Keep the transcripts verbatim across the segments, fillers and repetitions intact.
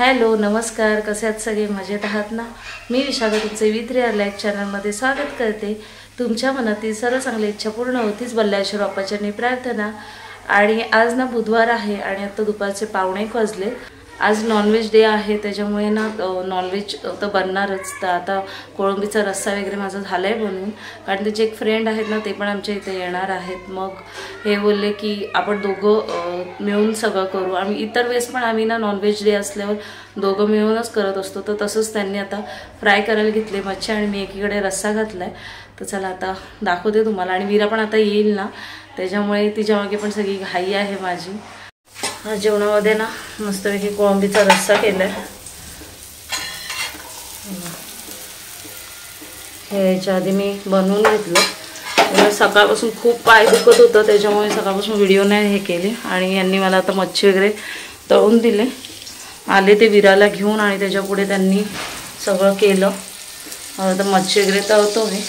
Hello नमस्कार, कसे आहात सगळे? मजेत आहात ना? मी विशाखा तुमचे विथ रिअल लाईफ चॅनलमध्ये स्वागत करते. तुमच्या मनातील सर्व चांगली इच्छा पूर्ण होतीच बल्लेश्वर बाप्पाची प्रार्थना. आणि आज ना बुधवार आहे आणि आता दुपारचे पावणे एक वाजले. आज नॉनव्हेज डे आहे त्याच्यामुळे ना नॉनव्हेज तर बनणारच. तर आता कोळंबीचा रस्सा वगैरे माझा झाला आहे बनवून, कारण त्याचे एक फ्रेंड आहेत ना ते पण आमच्या इथे येणार आहेत. मग हे बोलले की आपण दोघं मिळून सगळं करू. आम्ही इतर वेळेस पण आम्ही ना नॉनव्हेज डे असल्यावर दोघं मिळूनच करत असतो. तर तसंच त्यांनी आता फ्राय करायला घेतले मच्छी आणि मी एकीकडे रस्सा घातला आहे. तर चला आता दाखवते तुम्हाला. आणि वीरा पण आता येईल ना, त्याच्यामुळे तिच्या मागे पण सगळी घाई आहे माझी. हा जेवणामध्ये ना मस्तपैकी कोळंबीचा रस्सा केला आहे. हे याच्या आधी मी बनवून घेतलं. सकाळपासून खूप पाय दुखत होतं त्याच्यामुळे सकाळपासून व्हिडिओ नाही हे केले. आणि यांनी मला आता मच्छी वगैरे तळून दिले. आले ते विराला घेऊन आणि त्याच्या पुढे त्यांनी सगळं केलं. आता मच्छी वगैरे तळतो मी.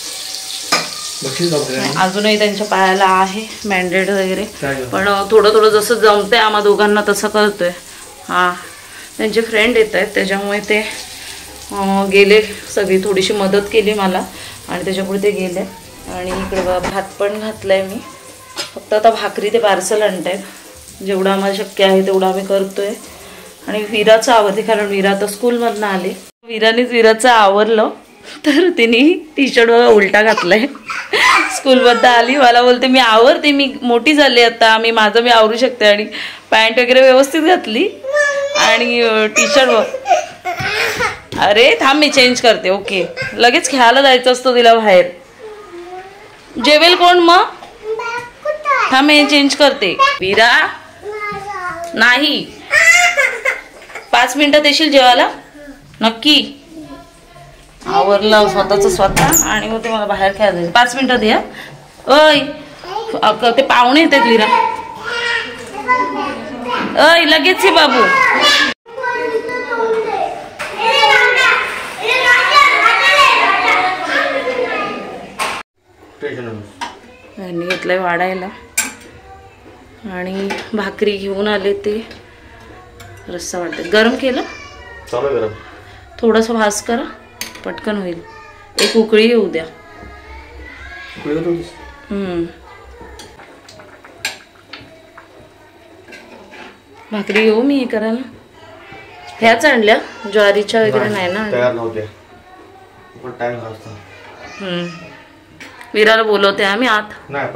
अजूनही त्यांच्या पायाला आहे मॅन्डेड वगैरे, पण थोडं थोडं जसं जमतंय आम्हा दोघांना तसं करतोय. हां त्यांचे फ्रेंड येत आहेत त्याच्यामुळे ते गेले, सगळी थोडीशी मदत केली मला आणि त्याच्यापुढे ते गेले. आणि इकडे भात पण घातलाय मी. फक्त आता भाकरी ते पार्सल आणत आहेत. जेवढं आम्हाला शक्य आहे तेवढं आम्ही करतोय. आणि विराचं आवडते कारण विरा आता स्कूलमधनं आले. विरानेच विराचं आवरलं तर तिने टी शर्ट बघा उलटा घातलाय. स्कूलमध्ये आली, मला बोलते मी आवरते, मी मोठी झाली आता, मी माझं मी आवरू शकते. आणि पॅन्ट वगैरे व्यवस्थित घातली आणि टी शर्ट बघ. अरे थांब मी चेंज करते. ओके, लगेच खेळायला जायचं असतं तिला बाहेर. जेवेल कोण मग? थांब मी चेंज करते. विरा नाही, पाच मिनिटात येशील जेवायला नक्की? आवरलं स्वतःच स्वतः आणि मग ते मला बाहेर खेळायला जायचं. पाच मिनिटात या. अय ते पाहुणे येतात विरा. अय लगेच ये बाबू. यांनी घेतलंय वाढायला आणि भाकरी घेऊन आले. ते रस्सा वाढते. गरम केलं थोडंसं, भास करा पटकन होईल. एक उकळी येऊ द्या. हम्म भाकरी येऊ मी हे करायला. ह्याच आणल्या ज्वारीच्या वगैरे नाही ना. हम्म विराला बोलवते आम्ही आत.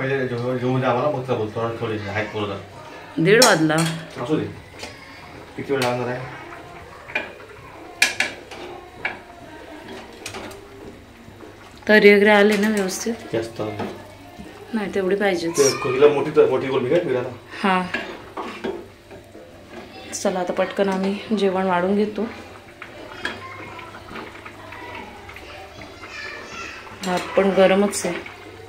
दीड वाजला. किती वेळ लागणार आहे? तरी वगैरे आले ना व्यवस्थित? जास्त नाही, तेवढी पाहिजे. हां चला आता पटकन आम्ही जेवण वाढून घेतो. भात पण गरमच आहे.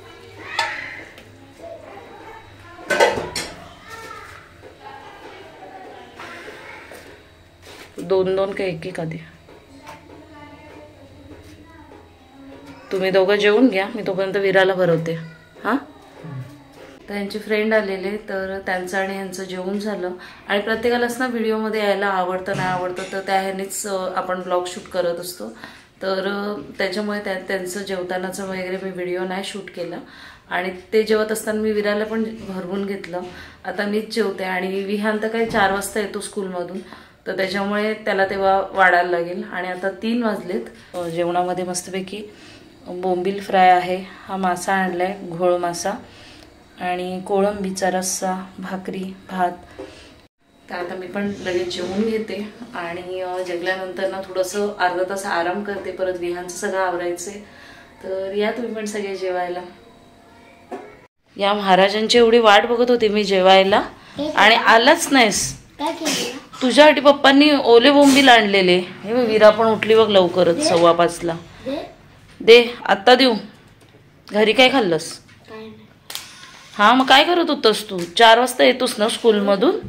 दोन दोन का एक एक आधी. तुम्ही दोघं जेवून घ्या, मी तोपर्यंत विराला भरवते. हां त्यांचे फ्रेंड आलेले तर त्यांचं आणि यांचं जेवून झालं. आणि प्रत्येकालाच ना व्हिडिओमध्ये यायला आवडतं नाही आवडतं, तर त्या ह्यानेच आपण ब्लॉग शूट करत असतो. तर त्याच्यामुळे त्या त्यांचं जेवतानाचं वगैरे मी व्हिडिओ नाही शूट केला. आणि ते जेवत असताना मी विराला पण भरवून घेतलं. आता मीच जेवते आणि विहान तर काही चार वाजता येतो स्कूलमधून, तर त्याच्यामुळे त्याला तेव्हा वाढायला लागेल. आणि आता तीन वाजलेत. जेवणामध्ये मस्तपैकी बोंबील फ्राय आहे, हा मासा आणलाय घोळ मासा, आणि कोळंबीचा रस्सा, भाकरी, भात. तर आता मी पण लगेच जेवून घेते आणि जेवल्यानंतर ना थोडंसं अर्धा तास आराम करते. परत विहानचं सगळं आवरायचे. तर या तुम्ही पण सगळे जेवायला या. महाराजांची एवढी वाट बघत होती मी जेवायला आणि आलाच नाहीस. तुझ्यासाठी पप्पांनी ओले बोंबील आणलेले. हे विरा पण उठली बघ लवकरच, सव्वा पाचला. दे आत्ता देऊ. घरी काय खाल्लंस? हा मग काय करत होतस तू? चार वाजता येतोस ना स्कूलमधून?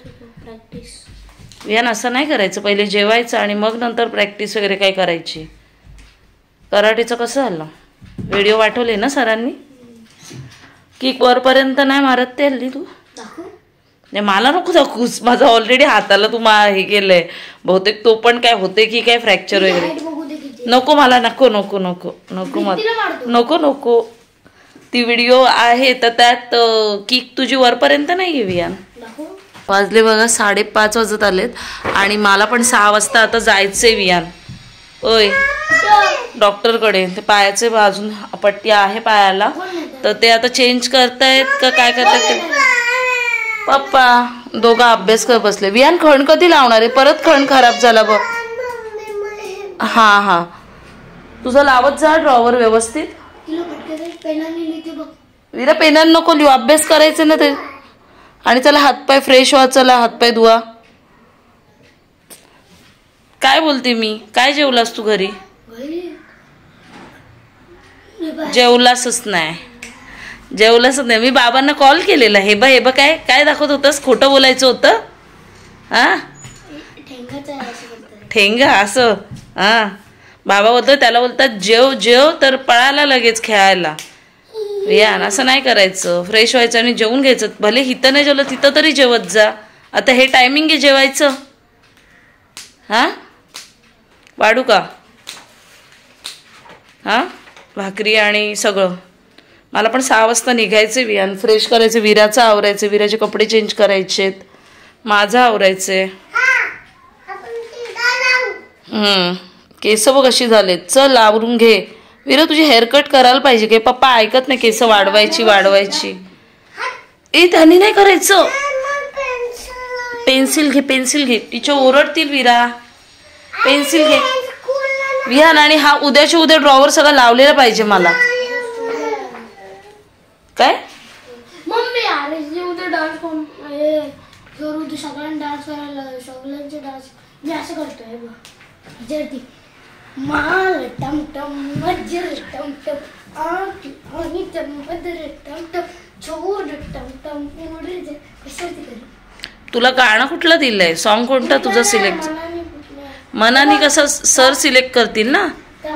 यान असं नाही करायचं, पहिले जेवायचं आणि मग नंतर प्रॅक्टिस वगैरे काय करायची. कराटेचं कसं झालं? व्हिडिओ पाठवले ना सरांनी? किक वरपर्यंत नाही मारत ते हल्ली तू? नाही मला नको दाखवूस, माझं ऑलरेडी हाताला तू मा हे केलंय बहुतेक, तो पण काय होते की काय फ्रॅक्चर वगैरे. नको मला, नको नको नको नको नको नको. ती व्हिडिओ आहे तर त्यात किक तुझी वरपर्यंत नाही आहे वियान. वाजले बघा साडेपाच वाजत आलेत आणि मला पण सहा वाजता आता जायचंय वियान. ओय डॉक्टरकडे. ते पायाचे अजून पट्टी आहे पायाला, तर ते आता चेंज करतायत का काय करतायत ते. पप्पा दोघा अभ्यास करत बसले. वियान खण कधी लावणार आहे? परत खण खराब झाला बघ. हा हा तुझा लावत जा ड्रॉवर व्यवस्थित. विरा पेनाने नको लिहू, अभ्यास करायचे ना ते. आणि चला हातपाय फ्रेश व्हा, चला हातपाय धुवा. काय बोलते मी? काय जेवलास तू घरी? जेवलासच नाही, जेवलाच नाही. मी बाबांना कॉल केलेला. हे बा हे बा काय काय दाखवत होतस? खोटं बोलायचं होतं. हा ठेंगा असं. हा बाबा बोलतो त्याला बोलतात जेव जेव तर पळाला लगेच खेळायला. यान असं नाही करायचं. फ्रेश व्हायचं आणि जेवून घ्यायचं. भले हिथं नाही जेवलं तिथं तरी जेवत जा. आता हे टायमिंग आहे जेवायचं. हा वाढू का? हा भाकरी आणि सगळं. मला पण सहा वाजता निघायचे वियान. फ्रेश करायचं, विराचं आवरायचं, विराचे कपडे चेंज करायचेत, माझं आवरायचे. हम्म केस बघ कशी झालेत. चल आवरून घे. विरा तुझी हेअरकट करायला पाहिजे की. पप्पा ऐकत नाही केस वाढवायची वाढवायची. ए त्यांनी नाही करायचं. पेन्सिल घे पेन्सिल घे. टीचर ओरडतील विरा. पेन्सिल घे विहान. आणि हा उद्याच्या उद्या ड्रॉवर सगळं लावलेला पाहिजे मला. काय मम्मी अरे उद्या डान्स कोण उद्या सगळ्यांना डान्स करायला सगळ्यांचे डान्स मी असं करतोय बघ. जर्दी माल टम टम मजर टम टम आंटी आणि टम मदर टम टम जोर टम टम उडे कसं ती कर. तुला गाणं कुठलं दिलंय? सॉन्ग कोणतं तुझं सिलेक्ट? मनाने कसं सर सिलेक्ट करतील ना.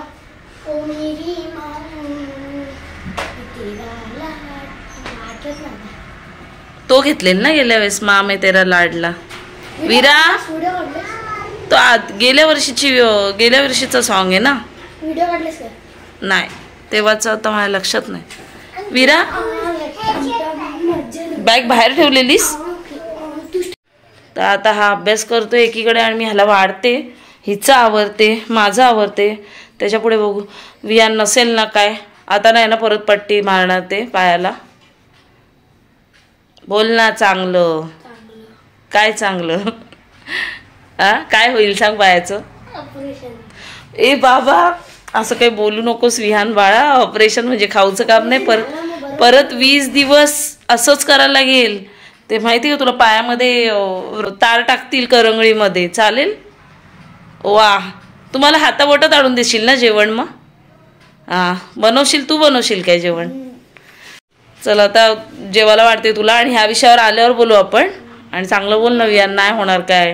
तो घेतलेला ना गेल्या वेळेस मामे तेरा लाडला. विरा तो आत गेल्या वर्षीची गेल्या वर्षीचा सॉन्ग आहे ना. नाही तेव्हाचा आता माझ्या लक्षात नाही. विरा बॅग बाहेर ठेवलेलीस. तर आता हा अभ्यास करतोय एकीकडे आणि मी ह्याला वाढते. हिचं आवरते, माझं आवरते. त्याच्या पुढे बघू वियान नसेल ना काय. आता नाही ना परत पट्टी मारणार ते पायाला. बोल ना चांगलं. काय चांगलं? हा काय होईल सांग पायाचं? ए बाबा असं काही बोलू नकोस विहान बाळा. ऑपरेशन म्हणजे खाऊचं काम नाही. परत परत वीस दिवस असंच करायला लागेल. ते माहिती का तुला? पायामध्ये तार टाकतील करंगळीमध्ये. चालेल? वा तुम्हाला हाताबोटात आणून देशील ना जेवण मग? हा बनवशील तू? बनवशील काय जेवण? चल आता जेवायला वाटते तुला. आणि ह्या विषयावर आल्यावर बोलू आपण. आणि चांगलं बोल ना वियान. नाही होणार काय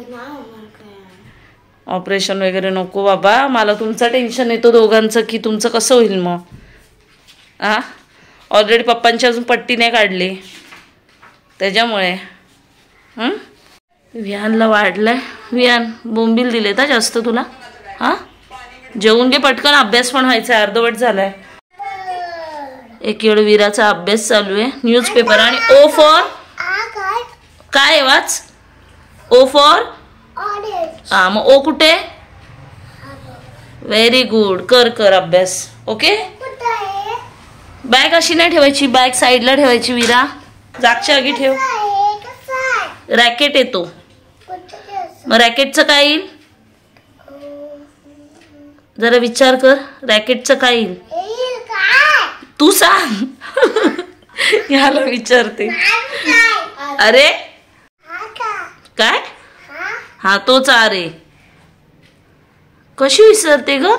ऑपरेशन वगैरे? नको बाबा मला तुमचं टेन्शन येतो दोघांचं की तुमचं कसं होईल मग. हा ऑलरेडी पप्पांची अजून पट्टी नाही काढली त्याच्यामुळे. हं विहानला वाढलंय. विहान बोंबील दिले तर जास्त तुला. हा जेवून घे पटकन. अभ्यास पण व्हायचा अर्धवट झालाय. एक वेळ विराचा अभ्यास चालू आहे. न्यूजपेपर. आणि ओ फॉर काय वाच? ओ फॉर हा मग ओ कुठे? Very good. कर कर अभ्यास. ओके बॅग अशी नाही ठेवायची. बॅग साईडला ठेवायची विरा. जागच्या जागी ठेव. रॅकेट येतो. मग रॅकेटचं काय येईल? जरा विचार कर. रॅकेटचं काय येईल? तू सांग. ह्याला विचारते. अरे काय? हा तोच अरे. कशी विसरते ग?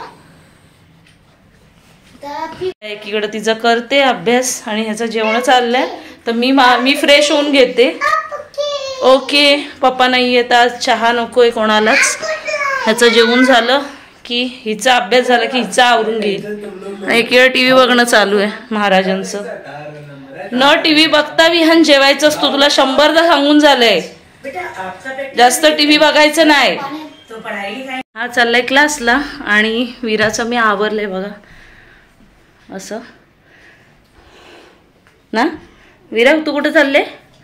एकीकडे तिचा करते अभ्यास आणि ह्याचं जेवण चाललंय. तर मी मी फ्रेश होऊन घेते. ओके पप्पा नाही येत आज. चहा नकोय कोणालाच. ह्याचं जेवण झालं की हिचा अभ्यास झाला की हिचा आवरून घेईल. एकीकडे टी व्ही बघणं चालू आहे महाराजांचं. न टीव्ही बघता विहान जेवायचं असतो, तुला शंभरदा सांगून झालंय. जास्त टीव्ही बघायचं नाही. हा चाललाय क्लासला आणि वीराचं मी आवरलंय बघा असं ना. वीरा तू कुठे चालले?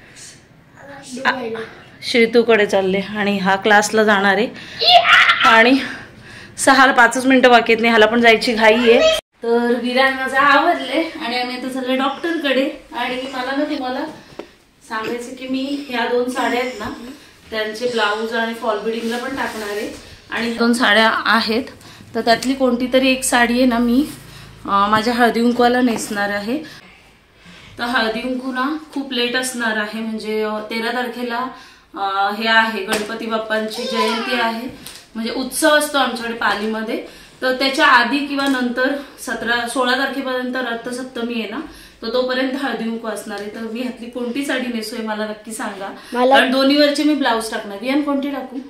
श्रीतूकडे चालले आणि हा क्लासला जाणार आहे. आणि सहा पाचच मिनिटं बाकी आहेत, नाही ह्याला पण जायची घाई आहे. तर वीरा माझं आवरले आणि आम्ही आता चालले डॉक्टरकडे. आणि मला ना तुम्हाला सांगायचं की मी ह्या दोन साड्या आहेत ना त्यांचे ब्लाऊज आणि फॉल बिडिंगला पण टाकणार आहे. आणि दोन साड्या आहेत तर त्यातली कोणती तरी एक साडी आहे ना मी माझ्या हळदी कुंकवाला नेसणार आहे. तर हळदी कुंकू ना खूप लेट असणार आहे, म्हणजे तेरा तारखेला हे आहे गणपती बाप्पांची जयंती आहे, म्हणजे उत्सव असतो आमच्याकडे पालीमध्ये. तर त्याच्या आधी किंवा नंतर सतरा सोळा तारखेपर्यंत रथसप्तमी आहे ना, तर तोपर्यंत हळदी कुंकू असणार आहे. तर मी ह्यातली कोणती साडी नेसोय मला नक्की सांगा, कारण दोन्ही वरचे मी ब्लाऊज टाकणार. विहान कोणती टाकू?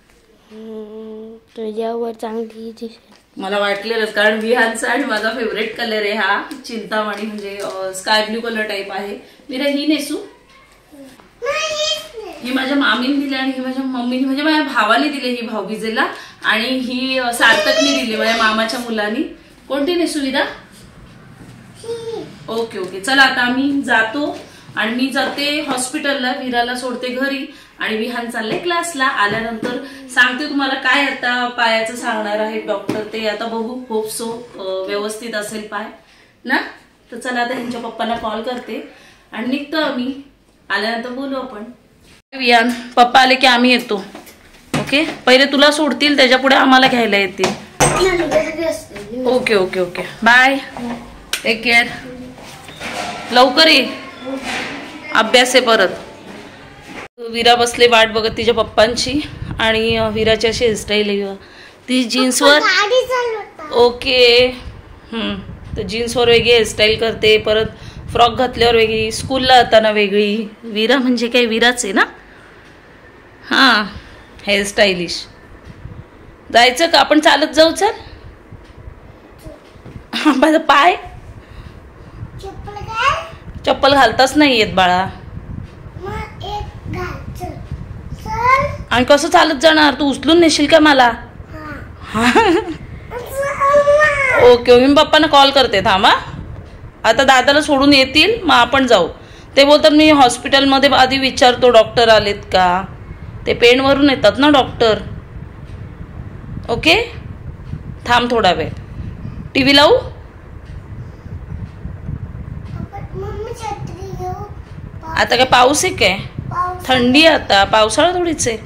तुझ्यावर चांगली मला वाटलेलंच, कारण विहानचा आणि माझा फेवरेट कलर आहे हा चिंतामणी, म्हणजे स्काय ब्ल्यू कलर टाईप आहे. मीरा ही नेसू? ही माझ्या मामीने दिली आणि ही माझ्या मम्मीने म्हणजे माझ्या भावाने दिली ही भाऊबीजेला, आणि ही सार्थकने दिली माझ्या मामाच्या मुलांनी. कोणती नेसू विरा? ओके ओके चला आता आम्ही जातो आणि मी जाते हॉस्पिटलला, विराला सोडते घरी आणि विहान चालले क्लासला. आल्यानंतर सांगते तुम्हाला काय आता पायाचं सांगणार आहे डॉक्टर, ते आता बघू. होप सो व्यवस्थित असेल पाय ना. तर चला आता ह्यांच्या पप्पांना कॉल करते आणि निघतो आम्ही. आल्यानंतर बोलू आपण. विहान पप्पा आले की आम्ही येतो. ओके पहिले तुला सोडतील त्याच्या पुढे आम्हाला घ्यायला येतील. Okay okay okay bye, take care. लवकर ये, अभ्यास आहे परत. वीरा बसले वाट बघत तिच्या पप्पांची आणि वीराची अशी हेअरस्टाईल आहे ती जीन्सवर. ओके हम्म तर जीन्सवर वेगळी हेअरस्टाईल करते, परत फ्रॉक घातल्यावर वेगळी, स्कूलला जाताना वेगळी. वीरा म्हणजे काय वीराच आहे ना. हां हेअरस्टाईलिश. जायचं का आपण चालत जाऊ? चल. माझा पाय चप्पल घालताच नाही येत बाळा. आणि कसं चालत जाणार? तू उचलून नेशील का मला? ओके ओके मी पप्पांना कॉल करते थांबा. आता दादाला सोडून येतील मग आपण जाऊ. ते बोलतात मी हॉस्पिटलमध्ये आधी विचारतो डॉक्टर आलेत का, ते पेनवरून येतात ना डॉक्टर. ओके थांब थोडा वेळ. टी व्ही लावू? आता काय पाऊस आहे काय? थंडी आता, पावसाळा थोडीच आहे.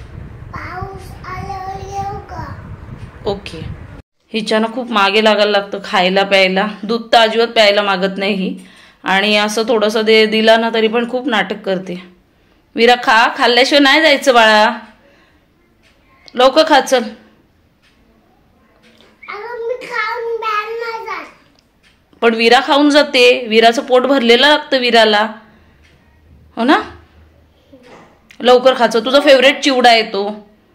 ओके हिच्यानं खूप मागे लागायला लागतं खायला प्यायला. दूध तर अजिबात प्यायला मागत नाही ही, आणि असं थोडंसं दे दिला ना तरी पण खूप नाटक करते. वीरा खा, खाल्ल्याशिवाय नाही जायचं बाळा. लवकर खा चल. पण वीरा खाऊन जाते, वीराचं पोट भरलेलं लागतं वीराला हो ना. लवकर खायचं, तुझा फेवरेट चिवडा आहे तो.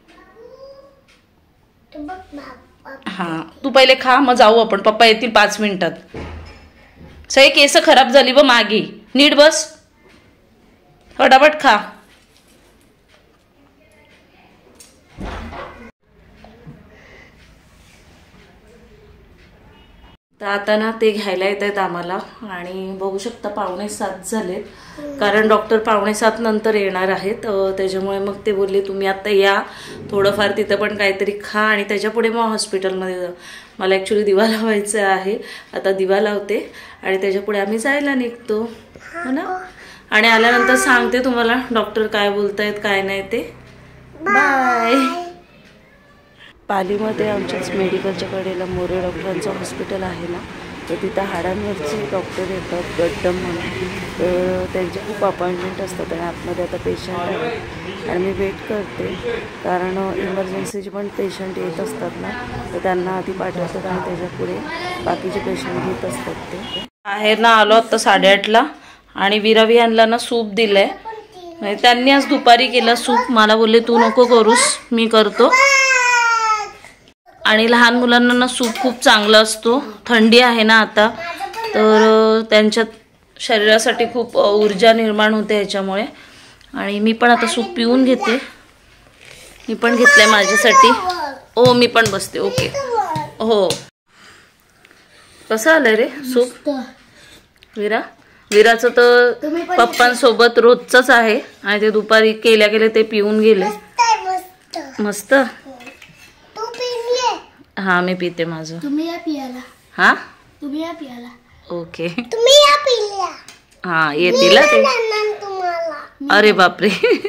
हा तू पहिले खा मग जाऊ आपण, पप्पा येतील पाच मिनिटात. सगळे केस खराब झाली व मागे. नीट बस, फटाफट खा. तर आता ना ते घ्यायला येत आहेत आम्हाला आणि बघू शकता पावणे सात झालेत, कारण डॉक्टर पावणे सात नंतर येणार आहेत. त्याच्यामुळे मग ते बोलले तुम्ही आता या, थोडंफार तिथं पण काहीतरी खा आणि त्याच्या पुढे मग हॉस्पिटलमध्ये जा. मला ॲक्च्युली दिवा लावायचा आहे, आता दिवा लावते आणि त्याच्या पुढे आम्ही जायला निघतो हो ना. आणि आल्यानंतर सांगते तुम्हाला डॉक्टर काय बोलतायत काय नाही ते. बाय. पालीमध्ये आमच्याच मेडिकलच्या कडेला मोरे डॉक्टरांचं हॉस्पिटल आहे ना, तर तिथं हाडांवरचे डॉक्टर येतात गड्डम म्हणून. तर त्यांचे खूप अपॉइंटमेंट असतात आणि आतमध्ये आता पेशंट आहे आणि मी वेट करते, कारण इमर्जन्सीचे पण पेशंट येत असतात ना, तर त्यांना आधी पाठवतात आणि त्याच्या पुढे बाकीचे पेशंट घेत असतात. ते बाहेर ना आलो आत्ता साडेआठला आणि विरावी आणला ना सूप दिलं आहे. त्यांनी आज दुपारी केला सूप, मला बोलले तू नको करूस मी करतो. आणि लहान मुलांना ना सूप खूप चांगला असतो, थंडी आहे ना आता, तर त्यांच्या शरीरासाठी खूप ऊर्जा निर्माण होते ह्याच्यामुळे. आणि मी पण आता सूप पिऊन घेते. मी पण घेतलंय माझ्यासाठी. ओ मी पण बसते. ओके हो. कसं आलंय रे सूप विरा? विराचं तर पप्पांसोबत रोजचंच आहे आणि ते दुपारी केल्या केल्या ते पिऊन गेले. मस्त. हा मी पिते माझं. तुम्ही या पियाला. हा तुम्ही या पियाला. ओके तुम्ही या पिया. हा येतील ते. अरे बापरे.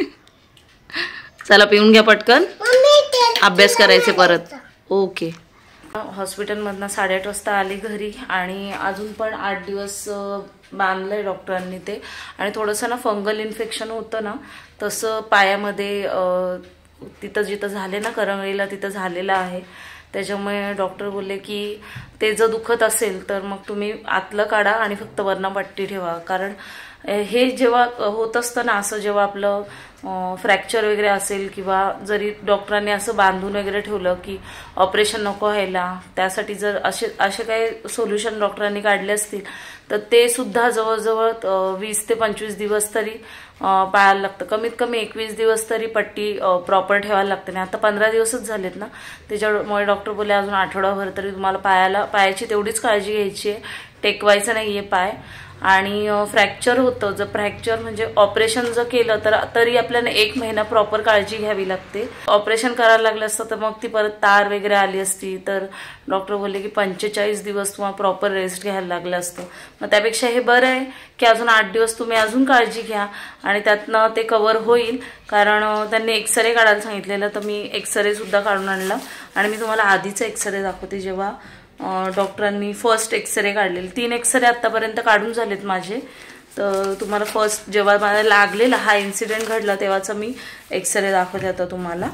चला पिऊन घ्या पटकन. अभ्यास करायचे परत. ओके. हॉस्पिटलमधनं साडेआठ वाजता आली घरी आणि अजून पण आठ दिवस बांधलंय डॉक्टरांनी ते. आणि थोडंसं ना फंगल इन्फेक्शन होतं ना तसं पायामध्ये तिथं जिथं झाले ना करंगळीला तिथं झालेलं आहे. त्याच्यामुळे डॉक्टर बोलले की ते जर दुखत असेल तर मग तुम्ही आतलं काढा आणि फक्त वर्णपट्टी ठेवा. कारण हे जेव्हा होत असतं ना असं जेव्हा आपलं फ्रॅक्चर वगैरे असेल किंवा जरी डॉक्टरांनी असं बांधून वगैरे ठेवलं की ऑपरेशन नको व्हायला त्यासाठी जर असे असे काही सोल्युशन डॉक्टरांनी काढले असतील तर ते सुद्धा जवळजवळ वीस ते पंचवीस दिवस तरी पाळायला लागतं. कमीत कमी एकवीस दिवस तरी पट्टी प्रॉपर ठेवायला लागते. आणि आता पंधरा दिवसच झालेत ना त्याच्यामुळे डॉक्टर बोलले अजून आठवडाभर तरी तुम्हाला पायाला पायाची तेवढीच काळजी घ्यायची आहे. टेकवायचं नाहीये पाय. आणि फ्रॅक्चर होतं जर फ्रॅक्चर म्हणजे ऑपरेशन जर केलं तर तरी आपल्याला एक महिना प्रॉपर काळजी घ्यावी लागते. ऑपरेशन करायला लागलं असतं तर मग ती परत तार वगैरे आली असती तर डॉक्टर बोलले की पंचेचाळीस दिवस तुम्हाला प्रॉपर रेस्ट घ्यायला लागलं असतं. मग त्यापेक्षा हे बरं आहे की अजून आठ दिवस तुम्ही अजून काळजी घ्या आणि त्यातनं ते कव्हर होईल. कारण त्यांनी एक्सरे काढायला सांगितलेलं तर मी एक्सरे सुद्धा काढून आणला. आणि मी तुम्हाला आधीचा एक्सरे दाखवते जेव्हा डॉक्टरांनी फर्स्ट एक्सरे काढलेले. तीन एक्सरे आतापर्यंत काढून झालेत माझे. तर तुम्हाला फर्स्ट जेव्हा मला लागलेला हा इन्सिडेंट घडला तेव्हाचा मी एक्सरे दाखवते आता तुम्हाला.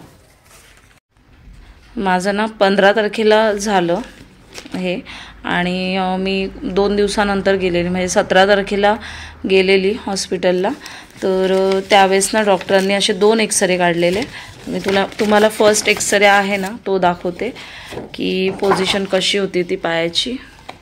माझं ना पंधरा तारखेला झालं हे आणि मी दोन दिवसानंतर गेलेली म्हणजे सतरा तारखेला गेलेली हॉस्पिटलला. तर त्यावेळेस ना डॉक्टरांनी असे दोन एक्सरे काढलेले. मी तुला तुम्हाला फर्स्ट एक्सरे आहे ना तो दाखवते की पोझिशन कशी होती ती पायाची.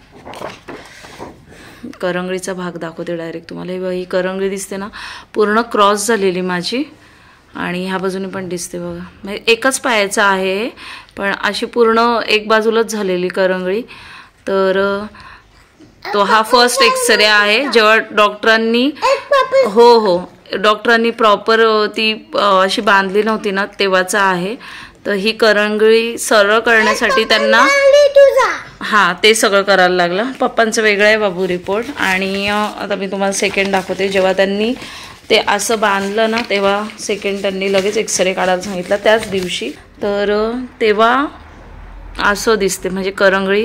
करंगळीचा भाग दाखवते डायरेक्ट तुम्हाला. ही करंगळी दिसते ना पूर्ण क्रॉस झालेली माझी आणि ह्या बाजूने पण दिसते बघा. म्हणजे एकच पायाचा आहे पण अशी पूर्ण एक बाजूलाच झालेली करंगळी. तर तो हा फर्स्ट एक्सरे आहे जेव्हा डॉक्टरांनी हो हो डॉक्टरांनी प्रॉपर ती अशी बांधली नव्हती ना तेव्हाचा आहे. तर ही करंगळी सरळ करण्यासाठी त्यांना हा ते सगळं करायला लागलं. पप्पांचं वेगळं आहे बाबू रिपोर्ट. आणि आता मी तुम्हाला सेकंड दाखवते. जेव्हा त्यांनी ते असं बांधलं ना तेव्हा सेकंड त्यांनी लगेच एक्सरे काढायला सांगितला त्याच दिवशी. तर तेव्हा असं दिसते म्हणजे करंगळी.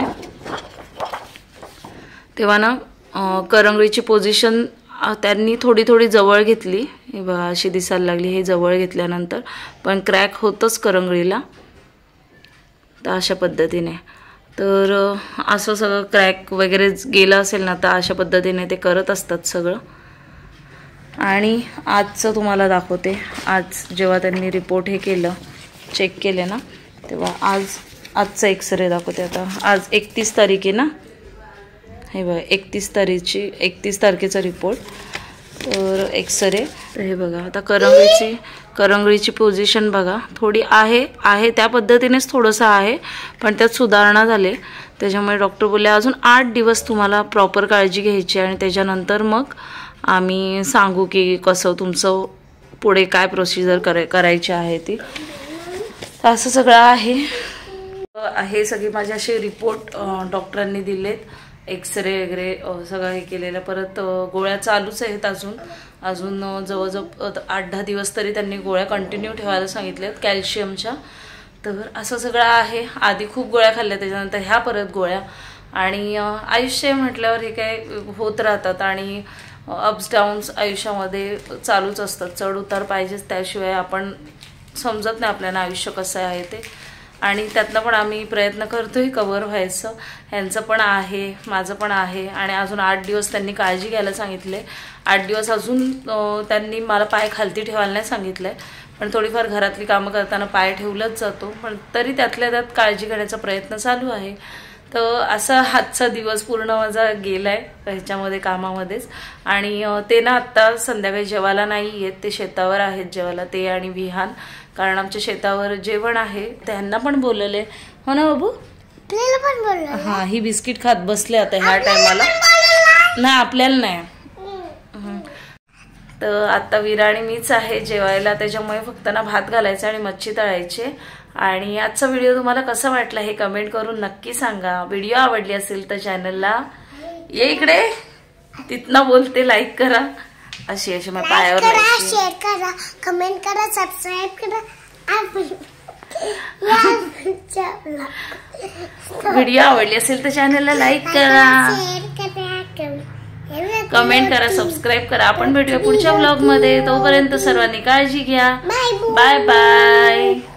तेव्हा ना करंगळीची पोझिशन त्यांनी थोडी थोडी जवळ घेतली. हे बघा अशी दिसायला लागली. हे जवळ घेतल्यानंतर पण क्रॅक होतच करंगळीला. तर अशा पद्धतीने तर असं सगळं क्रॅक वगैरे गेलं असेल ना तर अशा पद्धतीने ते करत असतात सगळं. आणि आजचं तुम्हाला दाखवते. आज जेव्हा त्यांनी रिपोर्ट हे केलं चेक केले ना तेव्हा आज आजचा एक्सरे दाखवते. आता आज एकतीस तारीख आहे ना. हे बघा एकतीस तारीखची एकतीस तारखेचा रिपोर्ट. तर एक्सरे तर हे बघा आता करंगळीची करंगळीची पोझिशन बघा थोडी आहे आहे त्या पद्धतीनेच थोडंसं आहे पण त्यात सुधारणा झाली. त्याच्यामुळे डॉक्टर बोलले अजून आठ दिवस तुम्हाला प्रॉपर काळजी घ्यायची आणि त्याच्यानंतर मग आम्ही सांगू की कसं तुमचं पुढे काय प्रोसिजर कराय करायची आहे ती. असं सगळं आहे. हे सगळे माझे असे रिपोर्ट डॉक्टरांनी दिलेत. एक्सरे वगैरे सगळं हे केलेलं. परत गोळ्या चालूच आहेत अजून अजून जवळजवळ आठ दहा दिवस तरी त्यांनी गोळ्या कंटिन्यू ठेवायला सांगितल्यात कॅल्शियमच्या. तर असं सगळं आहे. आधी खूप गोळ्या खाल्ल्या त्याच्यानंतर ह्या परत गोळ्या. आणि आयुष्य म्हटल्यावर हे काय होत राहतात आणि अप्स डाऊन्स आयुष्यामध्ये चालूच असतात. चढ उतार पाहिजेच त्याशिवाय आपण समजत नाही आपल्याला आयुष्य कसं आहे ते. आणि त्यातनं पण आम्ही प्रयत्न करतोय कव्हर व्हायचं. ह्यांचं पण आहे माझं पण आहे. आणि अजून आठ दिवस त्यांनी काळजी घ्यायला सांगितले. आठ दिवस अजून त्यांनी मला पाय खालती ठेवायला नाही सांगितलं आहे पण थोडीफार घरातली कामं करताना पाय ठेवलंच जातो पण तरी त्यातल्या त्यात काळजी घेण्याचा प्रयत्न चालू आहे. तर असा आजचा दिवस पूर्ण माझा गेलाय ह्याच्यामध्ये कामामध्येच. आणि ते ना आत्ता संध्याकाळी जेवायला नाही येत, ते शेतावर आहेत जेवायला, ते आणि विहान. कारण आमच्या शेतावर जेवण आहे. त्यांना पण बोलवले हो ना बाबू. हा ही बिस्किट खात बसले आता ह्या टायमाला. नाही आपल्याला नाही. तर आता विरा आणि मीच आहे जेवायला, त्याच्यामुळे फक्त ना भात घालायचा आणि मच्छी तळायची. आणि आजचा व्हिडिओ तुम्हाला कसा वाटला हे कमेंट करून नक्की सांगा. व्हिडिओ आवडली असेल तर चॅनलला ये इकडे तिथनं बोलते लाईक करा. अशी अशी मग पायावर शेअर करा, कमेंट करा, सबस्क्राईब करा. व्हिडिओ आवडली असेल तर चॅनलला लाईक करा, कमेंट करा, सबस्क्राईब करा. आपण भेटूया पुढच्या व्लॉग मध्ये. तोपर्यंत सर्वांनी काळजी घ्या. Bye bye.